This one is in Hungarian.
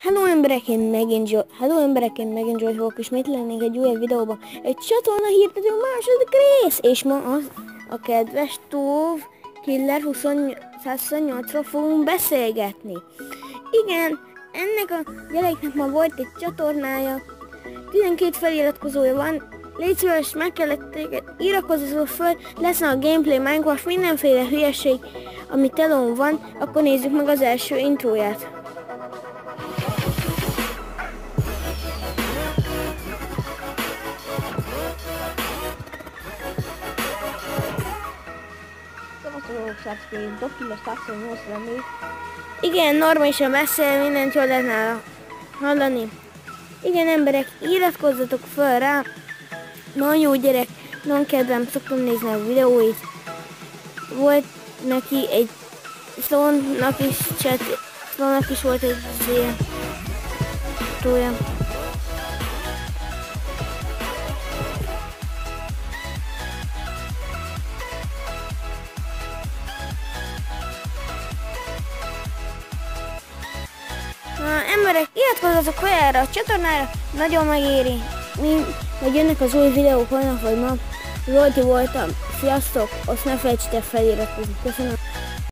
Hello emberek, én megint Zsolt vagyok, és mit lennénk egy újabb videóban. Egy csatorna hirdető második rész! És ma a kedves Tove Killer 128-ról fogunk beszélgetni. Igen, ennek a gyereknek ma volt egy csatornája, 12 feliratkozója van. Légy szíves, meg kellett téged, iratkozzatok föl, lesz a gameplay, Minecraft, mindenféle hülyeség, ami telón van, akkor nézzük meg az első intróját. Igen, normálisan beszél, mindent jól lehet nála hallani. Igen emberek, iratkozzatok fel rá. Nagyon jó gyerek, nagyon kedvem, szoktam nézni a videóit. Volt neki egy Sloannak is volt egy tója. Emberek, iratkozzatok fel erre a csatornára, nagyon megéri. Hogy jönnek az új videók holnap vagy ma. Zsolti voltam, sziasztok, azt ne felejtsétek feliratkozni. Köszönöm.